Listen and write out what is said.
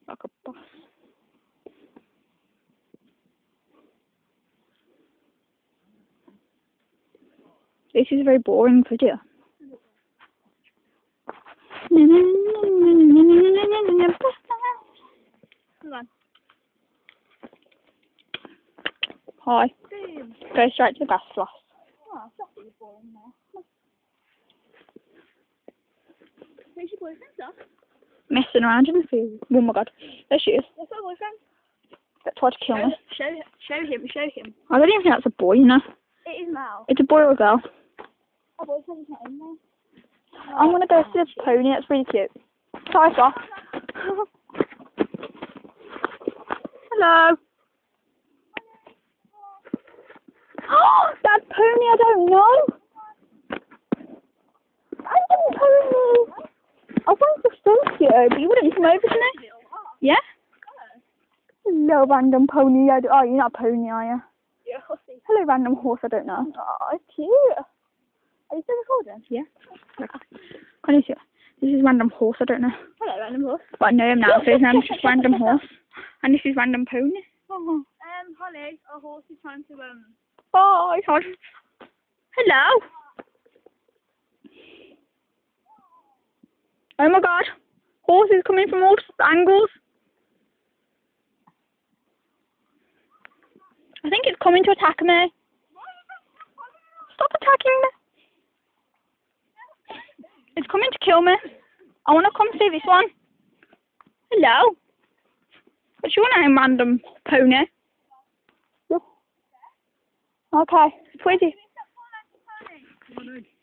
Like a bus. This is a very boring video. Come on. Hi. Boom. Go straight to the gas floss. Oh, that's really boring now. Where's your boyfriend, sir? Messing around in the field. Oh my god. There she is. That's my boyfriend. That tried to kill me. Show him. I don't even think that's a boy, you know. It is Mal. It's a boy or a girl. My boyfriend's not in there. I'm gonna go see the pony, that's really cute. Hi, sir. Hello. Oh, that pony, I don't know. Random pony. I want to stalk you, but you wouldn't come over to me. Yeah? Hello, random pony. Oh, you're not a pony, are you? You're a hussy. Hello, random horse, I don't know. Oh, it's cute. Are you still recording? Yeah. Can you see? This is random horse, I don't know. Hello, random horse. But I know him now, so his name's just random horse. And this is random pony. Oh. Holly, our horse is trying to, Bye. Hello. Oh my god. Horse is coming from all angles. I think it's coming to attack me. Stop attacking me. It's coming to kill me. I want to come see this one. Hello. What's your name, random pony? Okay, Twizzy.